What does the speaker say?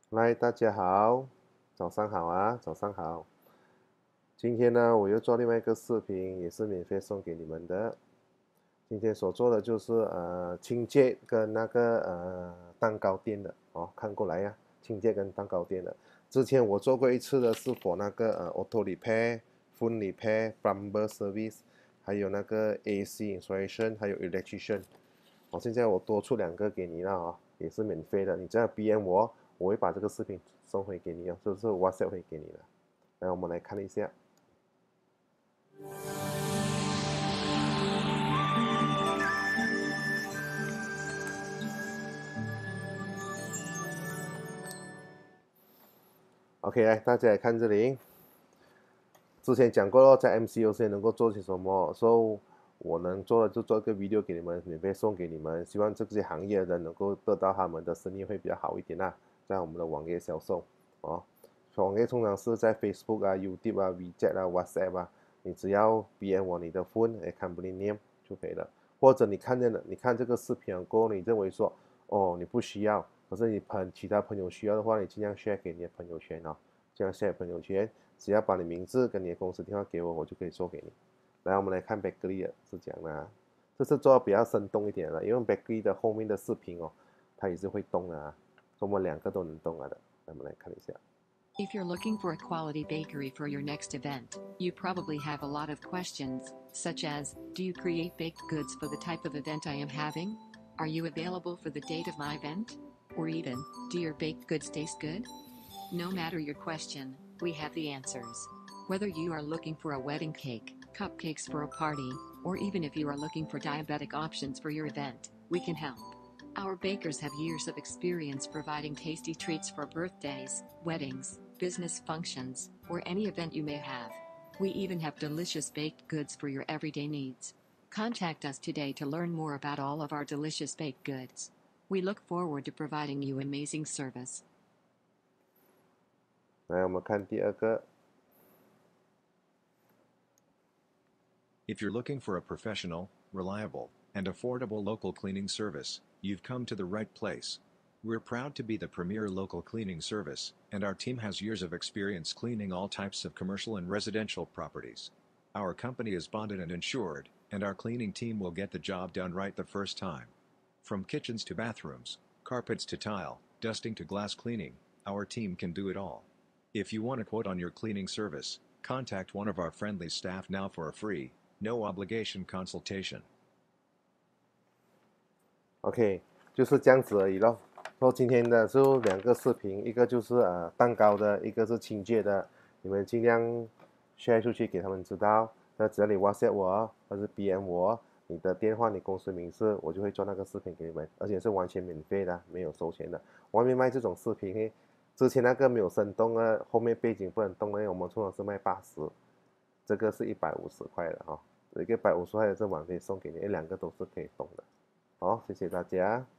来，大家好，早上好啊，早上好。今天呢，我又做另外一个视频，也是免费送给你们的。今天所做的就是清洁跟那个蛋糕店的哦，看过来呀、清洁跟蛋糕店的。之前我做过一次的是for那个auto repair、phone repair、plumber service，还有那个 AC installation，还有 electrician。现在我多出2个给你了啊，也是免费的。你只要 BM 我，我会把这个视频送回给你哦，就是 WhatsApp 会给你的。来，我们来看一下。OK，来大家来看这里。之前讲过了，在 MCO 现在能够做些什么，所以我能做的就做一个 video 给你们，免费送给你们。希望这些行业的人能够得到他们的生意会比较好一点啦，在我们的网页销售哦。网页通常是在 Facebook 啊、YouTube 啊、WeChat 啊、WhatsApp 啊，你只要 BM 我你的 phone，company name 就可以了。或者你看见了，你看这个视频过后，你认为说，哦，你不需要，可是你其他朋友需要的话，你尽量 share 给你的朋友圈哦，这样 share 朋友圈。只要把你名字跟你的公司电话给我，我就可以做给你。来，我们来看 bakery 是这样的啊，这是做的比较生动一点的，因为 bakery 的后面的视频哦，它也是会动的啊，我们2个都能动了的。我们来看一下。 If you're looking for a quality bakery for your next event, you probably have a lot of questions, such as, do you create baked goods for the type of event I am having? Are you available for the date of my event? Or even, do your baked goods taste good? No matter your question, we have the answers. Whether you are looking for a wedding cake, cupcakes for a party, or even if you are looking for diabetic options for your event, we can help. Our bakers have years of experience providing tasty treats for birthdays, weddings, business functions, or any event you may have. We even have delicious baked goods for your everyday needs. Contact us today to learn more about all of our delicious baked goods. We look forward to providing you amazing service. 来，我们看第二个。 If you're looking for a professional, reliable, and affordable local cleaning service, you've come to the right place. We're proud to be the premier local cleaning service, and our team has years of experience cleaning all types of commercial and residential properties. Our company is bonded and insured, and our cleaning team will get the job done right the first time. From kitchens to bathrooms, carpets to tile, dusting to glass cleaning, our team can do it all. If you want a quote on your cleaning service, contact one of our friendly staff now for a free, no obligation consultation. OK，就是这样子而已咯。说今天的就2个视频，一个就是蛋糕的，一个是清洁的，你们尽量 share 出去给他们知道。那只要你 WhatsApp 我，或是 BM 我，你的电话、你公司名字，我就会做那个视频给你们，而且是完全免费的，没有收钱的。外面卖这种视频，之前那个没有生动的，后面背景不能动的，我们通常是卖80，这个是150块的哈、一个150块的这网可以送给你，2个都是可以动的。好，谢谢大家。